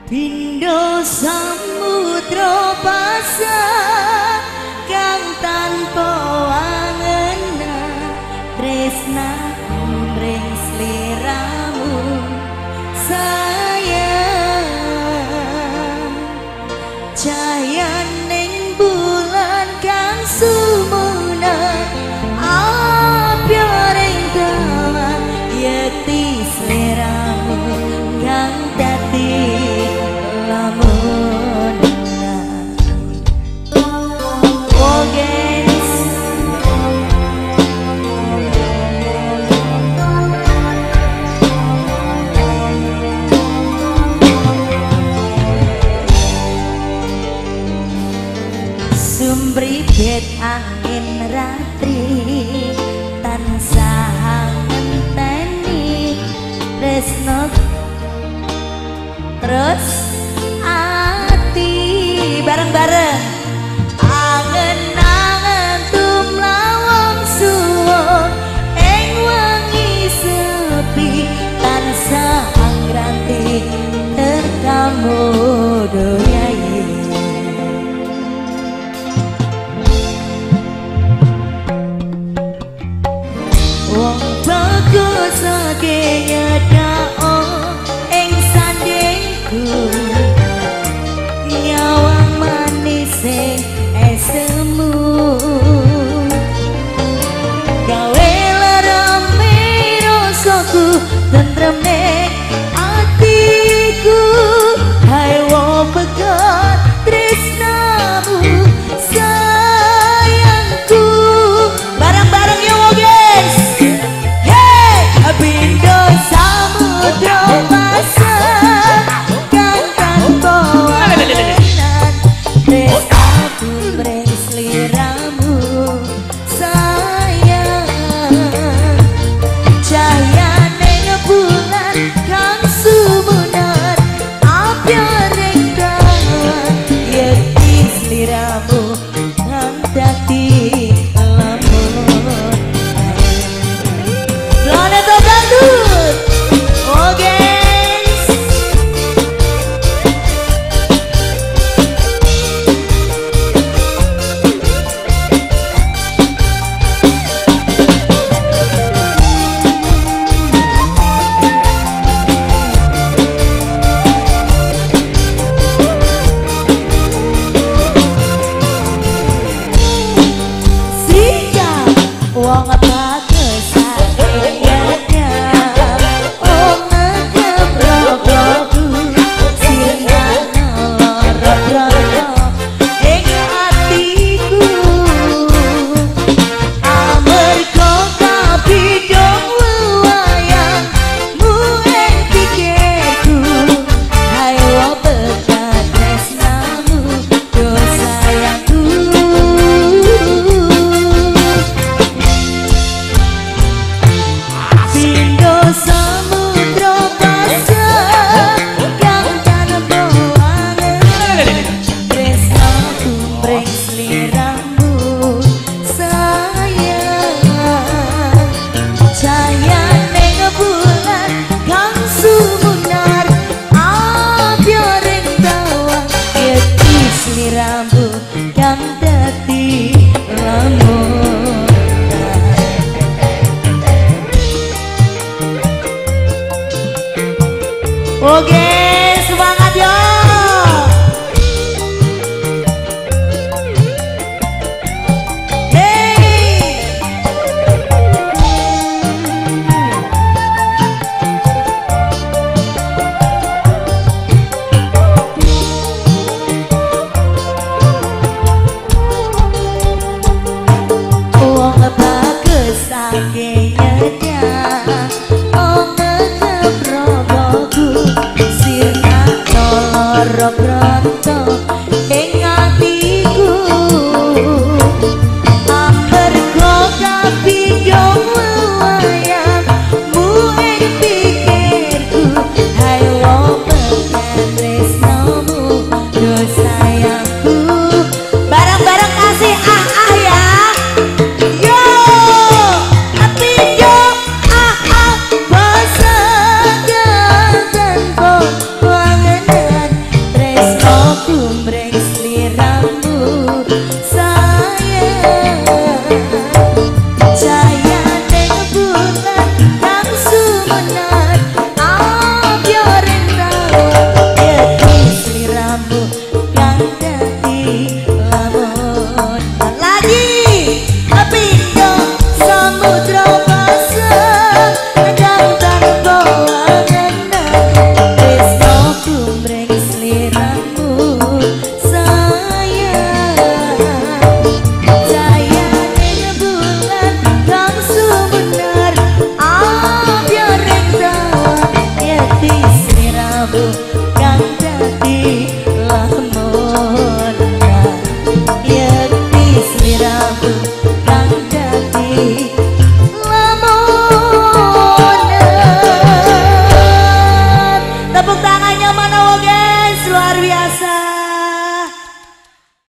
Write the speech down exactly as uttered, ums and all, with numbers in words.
Pindho samudra pasang kang tanpa wangena tresnaku mring sliramu sayang cahayaning bulan kang sumuna apyaring dalan yekti sliramu kang dadi Sumbribet angin ratri tansah ngenteni tresno terus ati bareng-bareng angen-angen tumlawang suwung ing wengi sepi tansah angranti tertamu doyayi wong bagus sakenya dao ing sandingku nyawang manis esemu gawe lerame rasaku tentreme atiku hai wong pegat tresnamu sayangku bareng-bareng ya wong guys. Pindho samudra pasang kang tanpa wangenan tresnaku mring sliramu sayang cahayaning bulan kang sumunar apyaring dalan yekti sliramu kang dadi wong bagus sakenya oh ngedep rogoku singan loro-loro ing atiku amarga kapindhong wewayangmu ing pikirku hai wong pegat tresnamu do sayangku samudra pasang kang tanpa wangenan tresnaku mring sliramu sayang cahayaning bulan kang sumunar apyaring dalan yekti sliramu kang dadi lamun okay.